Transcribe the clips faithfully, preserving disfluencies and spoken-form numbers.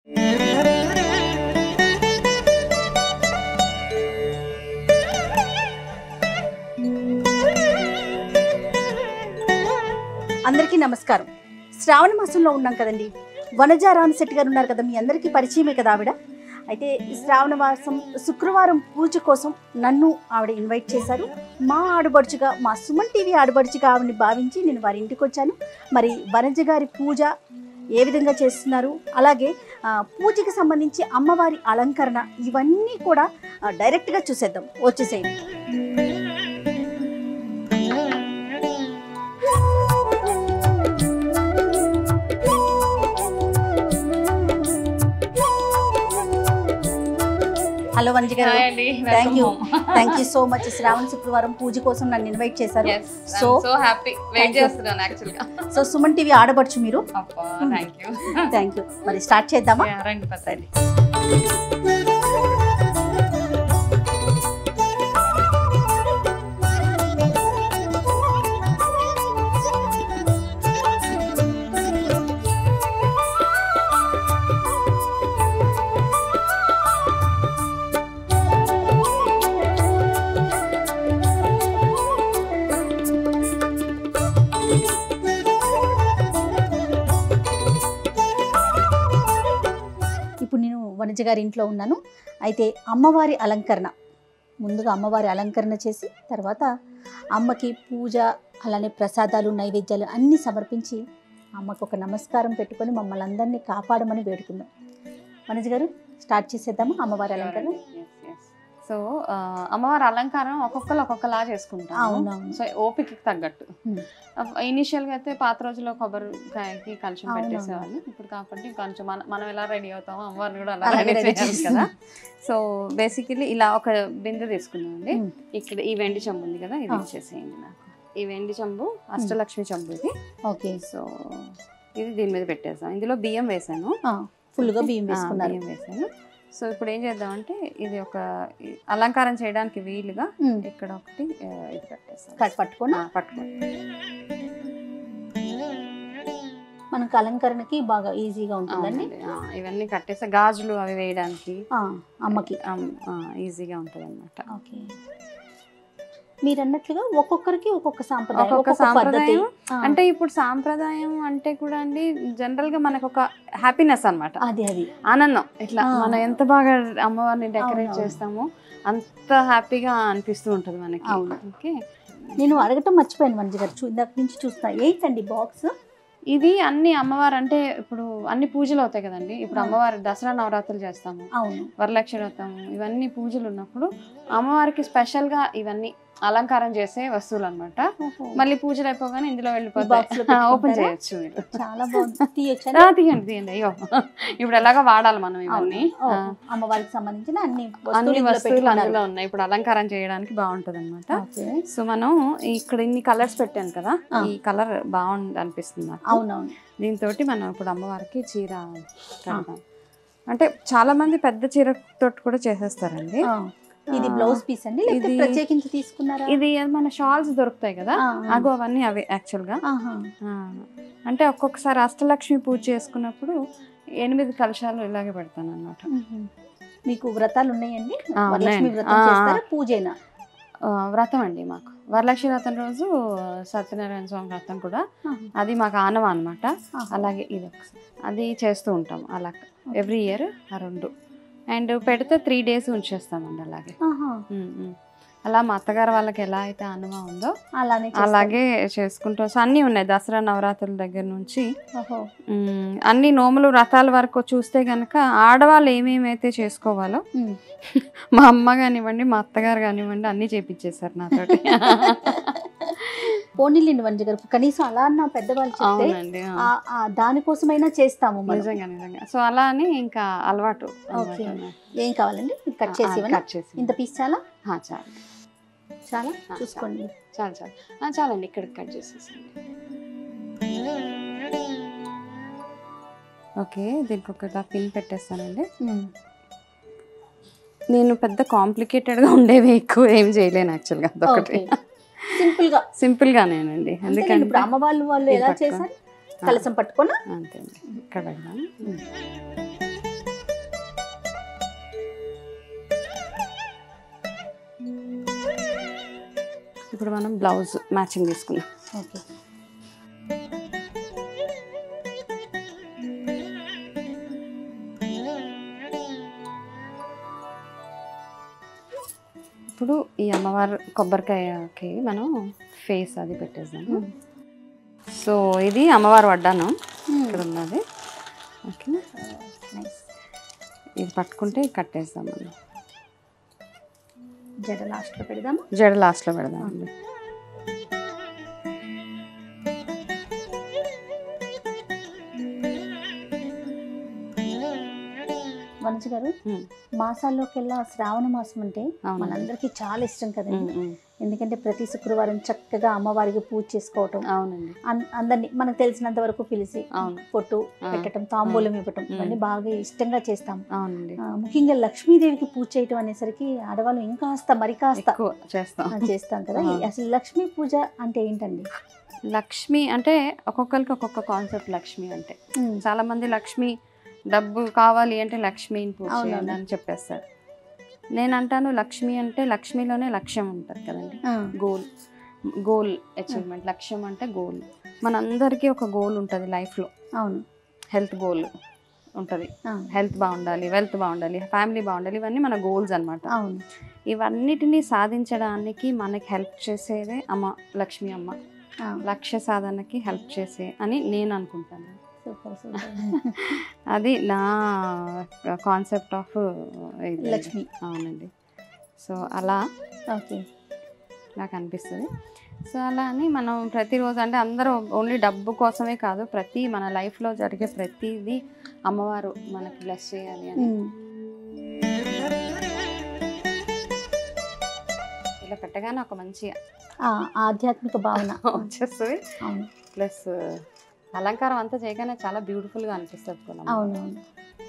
అందరికీ నమస్కారం. శ్రావణ మాసంలో ఉన్నాం కదండి. వనజ రామిశెట్టి గారు ఉన్నారు కదా, మీ అందరికీ పరిచయమే కదా ఆవిడ. అయితే శ్రావణ మాసం శుక్రవారం పూజ కోసం నన్ను ఆవిడ ఇన్వైట్ చేశారు. మా ఆడబడుచుగా, మా సుమన్ టీవీ ఆడబడుచుగా ఆవిడని భావించి నేను వారి ఇంటికి వచ్చాను. మరి వనజ గారి పూజ ఏ విధంగా చేస్తున్నారు, అలాగే పూజకి సంబంధించి అమ్మవారి అలంకరణ, ఇవన్నీ కూడా డైరెక్ట్గా చూసేద్దాం. వచ్చేసేయండి. Hello Vanaja garu, thank you thank you so much. శ్రావణ శుక్రవారం పూజ కోసం నన్ను ఇన్వైట్ చేశారు. సో సో హ్యాపీ, వెయిట్ చేస్తున్నాను యాక్చువల్ గా. సో సుమన్ టీవీ ఆడబడుచు మీరు. Thank you thank you. మరి స్టార్ట్ చేద్దామా? రండి పదండి. వనజ గారి ఇంట్లో ఉన్నాను. అయితే అమ్మవారి అలంకరణ, ముందుగా అమ్మవారి అలంకరణ చేసి తర్వాత అమ్మకి పూజ, అలానే ప్రసాదాలు, నైవేద్యాలు అన్నీ సమర్పించి అమ్మకు ఒక నమస్కారం పెట్టుకొని మమ్మల్ని అందరినీ కాపాడమని వేడుకుందాం. వనజ గారు, స్టార్ట్ చేసేద్దామా అమ్మవారి అలంకరణ? సో అమ్మవారి అలంకారం ఒక్కొక్కరు ఒక్కొక్కలా చేసుకుంటాం. అవునవును. సో ఓపికకి తగ్గట్టు. ఇనిషియల్గా అయితే పాత రోజుల్లో కొబ్బరికాయకి కలుషం పెట్టేసేవాళ్ళు. ఇప్పుడు కాబట్టి కొంచెం మన మనం ఎలా రెడీ అవుతామో అమ్మవారిని కూడా అలా రెడీ చేయాలి కదా. సో బేసికలీ ఇలా ఒక బిందె తీసుకున్నాం అండి. ఇక్కడ ఈ వెండి చెంబు ఉంది కదా, ఇది ఇచ్చేసేయండి నాకు. ఈ వెండి చెంబు అష్టలక్ష్మి చెంబు ఇది. ఓకే. సో ఇది దీని మీద పెట్టేసాం. ఇందులో బియ్యం వేసాను, ఫుల్గా బియ్యం వేసుకున్నాను. బియ్యం వేసాను. సో ఇప్పుడు ఏం చేద్దామంటే ఇది ఒక అలంకారం చేయడానికి వీలుగా ఇక్కడ ఒకటి ఇది పెట్టేస్తాం. కట్ పట్టుకొని పట్టుకోండి. మనకు అలంకరణకి బాగా ఈజీగా ఉంటుందండి. ఇవన్నీ కట్టేస్తే గాజులు అవి వేయడానికి అమ్మకి ఈజీగా ఉంటుంది అన్నమాట. ఓకే. మీరు అన్నట్లుగా ఒక్కొక్కరికి ఒక్కొక్క సాంప్రదాయం, ఒక్కొక్క సాంప్రదాయం. అంటే ఇప్పుడు సాంప్రదాయం అంటే కూడా అండి జనరల్ గా మనకు ఒక హ్యాపీనెస్ అనమాట, అది అది ఆనందం. ఇట్లా మనం ఎంత బాగా అమ్మవారిని డెకరేట్ చేస్తామో అంత హ్యాపీగా అనిపిస్తూ ఉంటుంది మనకి. ఓకే. నేను అడగటం మర్చిపోయాను వనజ గారు, ఇందాక నుంచి చూస్తా. ఏంటండి బాక్స్ ఇది? అన్ని అమ్మవారు అంటే ఇప్పుడు అన్ని పూజలు అవుతాయి కదండి. ఇప్పుడు అమ్మవారి దసరా నవరాత్రులు చేస్తాము, వరలక్ష్మి వ్రతం, ఇవన్నీ పూజలు ఉన్నప్పుడు అమ్మవారికి స్పెషల్ గా ఇవన్నీ అలంకారం చేసే వస్తువులు అనమాట. మళ్ళీ పూజలు అయిపోగానే ఇందులో వెళ్ళిపోతాయి, ఓపెన్ చేయొచ్చు మీరు. చాలా బాగుంది. తీయండి తీయండి. అయ్యో, ఇప్పుడు ఎలాగో వాడాలి మనం ఇవన్నీ. అమ్మవారికి సంబంధించిన అన్ని అన్ని వస్తువులు అందులో ఉన్నాయి. ఇప్పుడు అలంకారం చేయడానికి బాగుంటది అనమాట. సో మనం ఇక్కడ ఇన్ని కలర్స్ పెట్టాను కదా, ఈ కలర్ బాగుంది అనిపిస్తుంది నాకు. అవునవును. దీంతో మనం ఇప్పుడు అమ్మవారికి చీర కడతాం. అంటే చాలా మంది పెద్ద చీర తోటి కూడా చేసేస్తారండి. ఇది బ్లౌజ్ పీస్ అండి, లేకపోతే ప్రత్యేకించి తీసుకున్నారా? ఇది మన షాల్స్ దొరుకుతాయి కదా, అగో అవన్నీ అవే యాక్చువల్ గా. అంటే ఒక్కొక్కసారి అష్టలక్ష్మి పూజ చేసుకున్నప్పుడు ఎనిమిది కలశాలు ఇలాగే పెడతాను అన్నమాట. మీకు వ్రతాలు ఉన్నాయండి? వరలక్ష్మి వ్రతం చేస్తారా, పూజేనా? వ్రతం అండి మాకు. వరలక్ష్మి వ్రతం రోజు సత్యనారాయణ స్వామి వ్రతం కూడా, అది మాకు ఆనవ అనమాట. అలాగే ఇది ఒకసారి అది చేస్తూ ఉంటాం అలా ఎవ్రీ ఇయర్ ఆ రెండు. అండ్ పెడితే త్రీ డేస్ ఉంచేస్తామండి అలాగే. అలా మా అత్తగారు వాళ్ళకి ఎలా అయితే అనుమా ఉందో అలానే అలాగే చేసుకుంటాం. సో అన్నీ ఉన్నాయి, దసరా నవరాత్రుల దగ్గర నుంచి అన్ని నోములు వ్రతాల వరకు చూస్తే కనుక ఆడవాళ్ళు ఏమేమైతే చేసుకోవాలో మా అమ్మ కానివ్వండి, మా అత్తగారు కానివ్వండి అన్నీ చేపించేశారు నాతోటి. పోనీలేండి వనజ గారు, కనీసం అలా అన్న పెద్దవాళ్ళు చెప్తే దానికోసమైనా చేస్తాము. నిజంగా నిజంగా. సో అలా అని ఇంకా అలవాటు. ఏం కావాలండి? కట్ చేసి కట్ చేసి ఇంత పీస్ చాలా చాలా చాలా చూసుకోండి. చాలా చాలా చాలండి, ఇక్కడికి కట్ చేసేసండి. ఓకే, దీనికి ఒక పిన్ పెట్టేస్తానండి. నేను పెద్ద కాంప్లికేటెడ్గా ఉండేవి ఎక్కువ ఏం చేయలేను యాక్చువల్గా. అదొకటి సింపుల్ గా సింపుల్ గానేనండి. ఎందుకంటే ఇప్పుడు అమ్మ వాళ్ళు వాళ్ళు ఎలా చేశారు, కలసం పట్టుకోనా? అంతే అండి. ఇక్కడ పెడదాం. ఇప్పుడు మనం బ్లౌజ్ మ్యాచింగ్ తీసుకుందాం. ఓకే. ఇప్పుడు ఈ అమ్మవారు కొబ్బరికాయకి మనం ఫేస్ అది పెట్టేద్దాము. సో ఇది అమ్మవారు వడ్డాను ఇక్కడ ఉన్నది. ఓకేనా, ఇది పట్టుకుంటే కట్టేద్దాం మనం. జడ లాస్ట్లో పెడదాము. జడ లాస్ట్లో పెడదామండి. వనజ గారు, మాసాల్లోకెల్లా శ్రావణ మాసం అంటే మనందరికీ చాలా ఇష్టం కదండి. ఎందుకంటే ప్రతి శుక్రవారం చక్కగా అమ్మవారికి పూజ చేసుకోవటం, అవునండి, అందరినీ మనకు తెలిసినంత వరకు పిలిచి పొట్టు పెట్టడం, తాంబూలం ఇవ్వటం, ఇవన్నీ బాగా ఇష్టంగా చేస్తాం. అవునండి. ముఖ్యంగా లక్ష్మీదేవికి పూజ చేయటం అనేసరికి ఆడవాళ్ళు ఇంకాస్త మరి కాస్త చేస్తాం చేస్తాం కదా. అసలు లక్ష్మీ పూజ అంటే ఏంటండి? లక్ష్మి అంటే ఒక్కొక్కరికి ఒక్కొక్క కాన్సెప్ట్. లక్ష్మి అంటే చాలా మంది లక్ష్మి డబ్బు కావాలి అంటే లక్ష్మిని పూజ చేయండి అని చెప్పేస్తారు. నేను అంటాను లక్ష్మి అంటే లక్ష్మిలోనే లక్ష్యం ఉంటుంది కదండి. Goal goal achievement. లక్ష్యం అంటే గోల్. మనందరికీ ఒక గోల్ ఉంటుంది లైఫ్లో. అవును. హెల్త్ గోల్ ఉంటుంది. హెల్త్ బాగుండాలి, వెల్త్ బాగుండాలి, ఫ్యామిలీ బాగుండాలి, ఇవన్నీ మన గోల్స్ అనమాట. ఇవన్నిటినీ సాధించడానికి మనకి హెల్ప్ చేసేదే అమ్మ, లక్ష్మి అమ్మ. లక్ష్య సాధనకి హెల్ప్ చేసే అని నేను అనుకుంటాను. అది నా కాన్సెప్ట్ ఆఫ్ లక్ష్మి. అవునండి. సో అలా ఓకే నాకు అనిపిస్తుంది. సో అలా అని మనం ప్రతిరోజు అంటే అందరూ ఓన్లీ డబ్బు కోసమే కాదు, ప్రతి మన లైఫ్లో జరిగే ప్రతిదీ అమ్మవారు మనకి బ్లెస్ చేయాలి అని ఇలా పెట్టగానే ఒక మంచి ఆధ్యాత్మిక భావన వచ్చేస్తుంది. ప్లస్ అలంకారం అంతా చేయగానే చాలా బ్యూటిఫుల్గా అనిపిస్తుంది కూడా. అవునవును.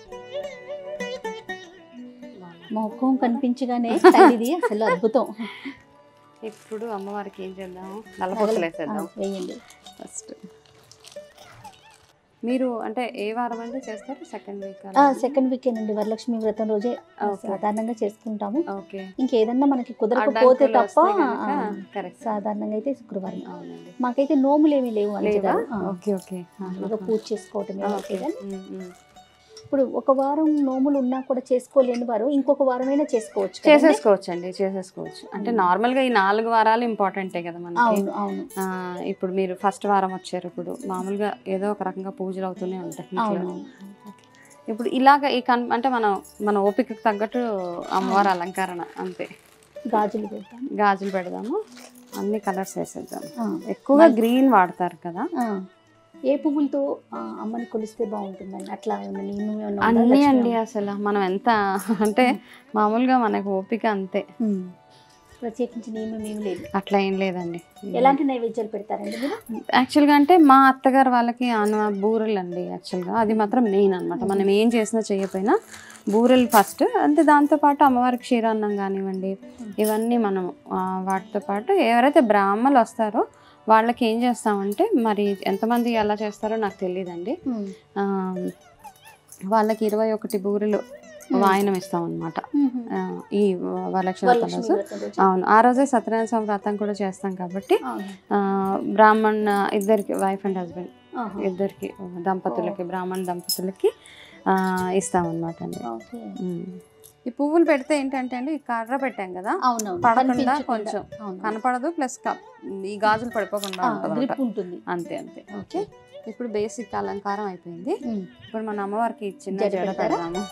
మొఖం కనిపించగానే ఇది అసలు అద్భుతం. ఇప్పుడు అమ్మవారికి ఏం చేద్దాం? నల్లపూసలు వేసేద్దాం. వేయండి ఫస్ట్. మీరు అంటే ఏ వారం అంటే చేస్తారు? Second week? సెకండ్ వీకే అండి. వరలక్ష్మి వ్రతం రోజే సాధారణంగా చేసుకుంటాము. ఓకే. ఇంకేదన్నా మనకి కుదరకపోతే తప్ప సాధారణంగా అయితే శుక్రవారం. మాకైతే నోములు ఏమీ లేవు అంతగా. Okay okay. పూజ చేసుకోవటమే. ఇప్పుడు ఒక వారం నోములు ఉన్నా కూడా చేసుకోలేని వారు ఇంకొక వారమైనా చేసుకోవచ్చు. చేసేసుకోవచ్చు అండి, చేసేసుకోవచ్చు. అంటే నార్మల్గా ఈ నాలుగు వారాలు ఇంపార్టెంటే కదా మనకి. అవును. ఇప్పుడు మీరు ఫస్ట్ వారం వచ్చారు, ఇప్పుడు మామూలుగా ఏదో ఒక రకంగా పూజలు అవుతూనే ఉంటాయి. ఇప్పుడు ఇలాగ ఈ కన్ అంటే మనం మన ఓపికకు తగ్గట్టు అమ్మవారి అలంకరణ అంతే. గాజులు పెడతాం. గాజులు పెడదాము. అన్ని కలర్స్ వేసేద్దాం. ఎక్కువగా గ్రీన్ వాడతారు కదా. ఏ పువ్వులతో అమ్మని కొలిస్తే బాగుంటుందండి? అట్లా అన్నీ అండి. అసలు మనం ఎంత అంటే మామూలుగా మనకు ఓపిక అంతే, ప్రత్యేకించి నియమం ఏం లేదు. అట్లా ఏం లేదండి. ఎలాంటి నైవేద్యాలు పెడతారండి మీరు? యాక్చువల్గా అంటే మా అత్తగారు వాళ్ళకి ఆన బూరెలు అండి. యాక్చువల్గా అది మాత్రం మెయిన్ అనమాట. మనం ఏం చేసినా చేయకపోయినా బూరెలు ఫస్ట్. అంటే దాంతోపాటు అమ్మవారికి క్షీరాన్నం కానివ్వండి, ఇవన్నీ మనం వాటితో పాటు ఎవరైతే బ్రాహ్మలు వస్తారో వాళ్ళకి ఏం చేస్తామంటే, మరి ఎంతమంది ఎలా చేస్తారో నాకు తెలియదండి, వాళ్ళకి ఇరవై ఒకటి బూరెలు వాయనం ఇస్తాం అనమాట ఈ వరలక్ష్మి వ్రతం రోజు. అవును, ఆ రోజే సత్యనారాయణ స్వామి వ్రతం కూడా చేస్తాం కాబట్టి బ్రాహ్మణ్ ఇద్దరికి, వైఫ్ అండ్ హస్బెండ్ ఇద్దరికి దంపతులకి, బ్రాహ్మణ్ దంపతులకి ఇస్తామన్నమాట అండి. ఈ పువ్వులు పెడితే ఏంటంటే అండి, కర్ర పెట్టాం కదా, పడకుండా కొంచెం కనపడదు, ప్లస్ ఈ గాజులు పడిపోకుండా ఉంటుంది. అంతే అంతే. ఓకే. ఇప్పుడు బేసిక్ అలంకారం అయిపోయింది. ఇప్పుడు మన అమ్మవారికి చిన్న జడ పెడదాము.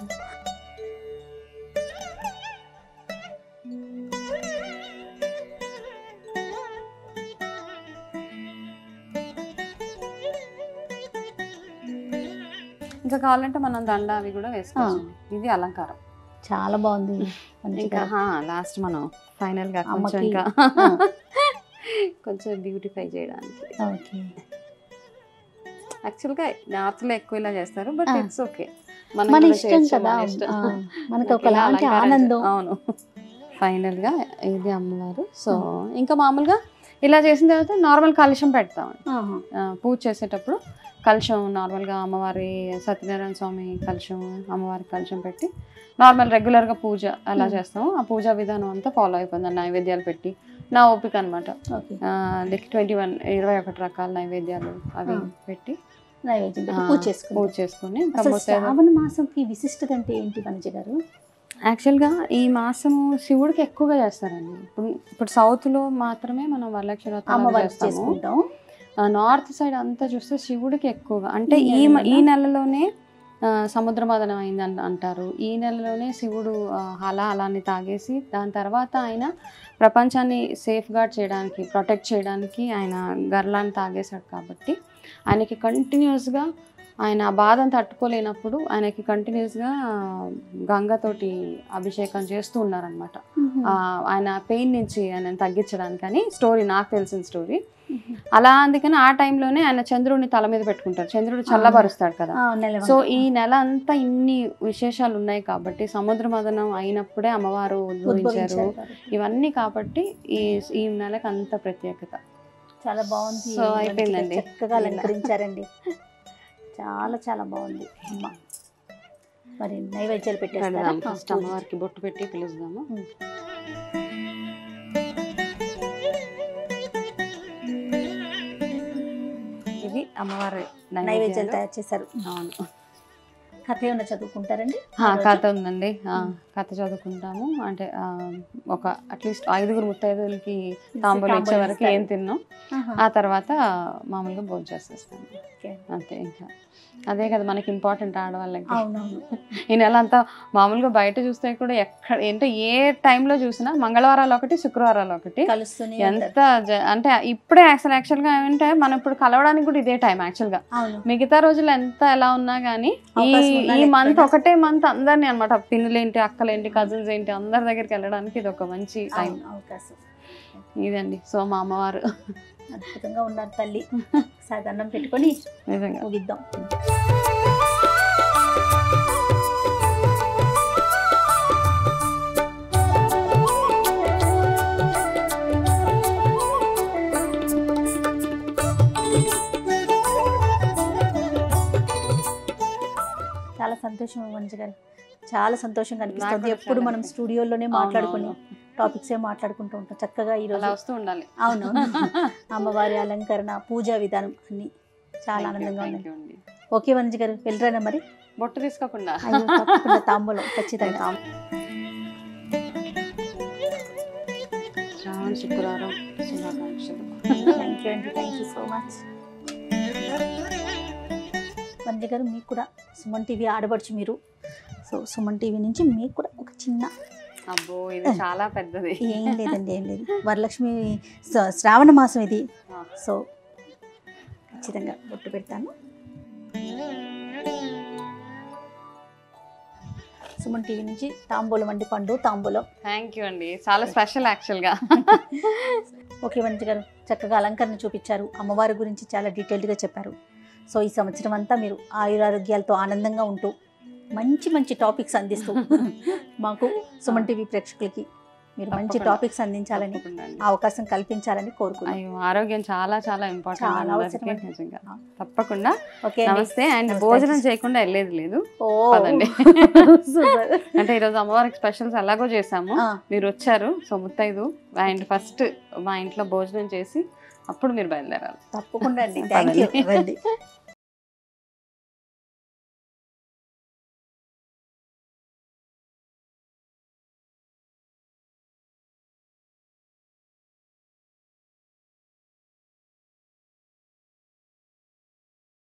ఇంకా కావాలంటే మనం దండ అవి కూడా వేసుకోవచ్చు. ఇది అలంకారం చాలా బాగుంది. ఇంకా లాస్ట్ మనం ఫైనల్ గా కొంచెం ఇంకా కొంచెం బ్యూటిఫై చేయడానికి. యాక్చువల్గా నార్త్ లో ఎక్కువ ఇలా చేస్తారు, బట్ ఇట్స్ ఓకే, మన ఇష్టం కదా, మనకు ఒకలాంటి ఆనందం. అవును. ఫైనల్ గా ఇది అమ్మవారు. సో ఇంకా మామూలుగా ఇలా చేసిన తర్వాత నార్మల్ కలశం పెడతాం పూజ చేసేటప్పుడు. కలశం నార్మల్గా అమ్మవారి సత్యనారాయణ స్వామి కలశం, అమ్మవారి కలశం పెట్టి నార్మల్ రెగ్యులర్గా పూజ అలా చేస్తాము. ఆ పూజా విధానం అంతా ఫాలో అయిపోయింది. నైవేద్యాలు పెట్టి నా ఓపిక అనమాట. ఓకే. లైక్ ట్వంటీ వన్ ఇరవై ఒకటి రకాల నైవేద్యాలు అవి పెట్టి నైవేద్యం పెట్టి పూజ చేసుకుని పూజ చేసుకుని శ్రావణ మాసంకి విశిష్టత అంటే ఏంటి వనజ గారు? యాక్చువల్గా ఈ మాసం శివుడికి ఎక్కువగా చేస్తారండి. ఇప్పుడు ఇప్పుడు సౌత్లో మాత్రమే మనం వరలక్ష్మి వ్రతం చేసుకుంటాం. నార్త్ సైడ్ అంతా చూస్తే శివుడికి ఎక్కువగా అంటే ఈ ఈ నెలలోనే సముద్ర మదనం అయింది అంటారు. ఈ నెలలోనే శివుడు అలా అలాన్ని తాగేసి దాని తర్వాత ఆయన ప్రపంచాన్ని సేఫ్ గార్డ్ చేయడానికి ప్రొటెక్ట్ చేయడానికి ఆయన గర్లాన్ని తాగేశాడు. కాబట్టి ఆయనకి కంటిన్యూస్గా ఆయన ఆ బాధను తట్టుకోలేనప్పుడు ఆయనకి కంటిన్యూస్గా గంగతోటి అభిషేకం చేస్తూ ఉన్నారనమాట. ఆయన పెయిన్ నుంచి ఆయన తగ్గించడానికి అని స్టోరీ, నాకు తెలిసిన స్టోరీ. అలా అందుకని ఆ టైంలోనే ఆయన చంద్రుడిని తల మీద పెట్టుకుంటారు. చంద్రుడు చల్లబరుస్తాడు కదా. సో ఈ నెల అంతా ఇన్ని విశేషాలు ఉన్నాయి కాబట్టి సముద్ర మదనం అయినప్పుడే అమ్మవారు ఉద్భవించారు ఇవన్నీ. కాబట్టి ఈ ఈ నెలకు అంత ప్రత్యేకత. చాలా బాగుంది. సో అయిపోయిందండి, చక్కగా అలంకరించారండి. చాలా చాలా బాగుంది అమ్మ. మరి నైవేద్యాలు పెట్టేస్తారా? ఫస్ట్ అమ్మవారికి బొట్టు పెట్టి పిలుస్తాము. ఇది అమ్మవారి నైవేద్యాలు తయారు చేశారు. అవును. కథ ఏమన్నా చదువుకుంటారండి? కథ ఉందండి, కథ చదువుకుంటాము. అంటే ఒక అట్లీస్ట్ ఐదుగురు ముత్తైదులకి తాంబూలం ఇచ్చే వరకు ఏం తిన్నాం, ఆ తర్వాత మామూలుగా భోజనం చేసేస్తాము అంతే. ఇంకా అదే కదా మనకి ఇంపార్టెంట్ ఆడవాళ్ళకి. ఈ నెల అంతా మామూలుగా బయట చూస్తే కూడా ఎక్కడ ఏంటో ఏ టైంలో చూసినా మంగళవారాలు ఒకటి శుక్రవారాలు ఒకటి ఎంత అంటే ఇప్పుడే అసలు యాక్చువల్గా ఏమంటే మనం ఇప్పుడు కలవడానికి కూడా ఇదే టైం యాక్చువల్గా. మిగతా రోజులు ఎంత ఎలా ఉన్నా కానీ ఈ ఈ మంత్ ఒకటే మంత్ అందరినీ అనమాట, పిన్నులేంటి అక్కలేంటి కజిన్స్ ఏంటి అందరి దగ్గరికి వెళ్ళడానికి ఇది ఒక మంచి టైం అవకాశం ఇదండి. సో మా అమ్మవారు అద్భుతంగా ఉన్నారు తల్లి. సాధారణం పెట్టుకొని నిజంగా ముగిద్దాం. చాలా సంతోషం వనజ గారు, చాలా సంతోషంగా అనిపిస్తుంది. ఎప్పుడు మనం స్టూడియోలోనే మాట్లాడుకుని టాపిక్స్ ఏ మాట్లాడుకుంటూ ఉంటాం. చక్కగా ఈరోజు వస్తూ ఉండాలి. అవునవును. అమ్మవారి అలంకరణ, పూజా విధానం అన్ని చాలా ఆనందంగా ఉన్నాయి. ఓకే వనజ గారు, వెళ్ళరానా మరి? బొట్టు తీసుకోకుండా తాంబూలం ఖచ్చితంగా. శ్రావణ శుక్రవారం శుభాకాంక్షలు. థ్యాంక్ యూ అండి, thank you so much. Vanaja garu, మీకు కూడా సుమన్ టీవీ ఆడబడుచు మీరు. సో సుమన్ టీవీ నుంచి మీకు కూడా ఒక చిన్న, అబ్బో ఇది చాలా పెద్దది. ఏం లేదండి, ఏం లేదు. వరలక్ష్మి శ్రావణ మాసం ఇది. సో ఖచ్చితంగా బొట్టు పెడతాను. సుమన్ టీవీ నుంచి తాంబూలం అండి, పండు తాంబూలం. థ్యాంక్ యూ అండి, చాలా స్పెషల్ యాక్చువల్గా. ఓకే వనజ గారు, చక్కగా అలంకరణ చూపించారు, అమ్మవారి గురించి చాలా డీటెయిల్డ్గా చెప్పారు. సో ఈ సంవత్సరం అంతా మీరు ఆయురారోగ్యాలతో ఆనందంగా ఉంటూ మంచి మంచి టాపిక్స్ అందిస్తూ మాకు సుమన్ టీవీ ప్రేక్షకులకి మీరు మంచి టాపిక్స్ అందించాలని, అవకాశం కల్పించాలని కోరుకున్నాను. ఆరోగ్యం చాలా చాలా ఇంపార్టెంట్, చాలా అవసరం. తప్పకుండా. ఓకే, నమస్తే. అండ్ భోజనం చేయకుండా వెళ్ళేది లేదు. అంటే ఈరోజు అమ్మవారికి స్పెషల్స్ ఎలాగో చేసాము, మీరు వచ్చారు. సో ముత్తైదు అండ్ ఫస్ట్ మా ఇంట్లో భోజనం చేసి అప్పుడు మీరు బయలుదేరాలి. తప్పకుండా అండి. Thank you.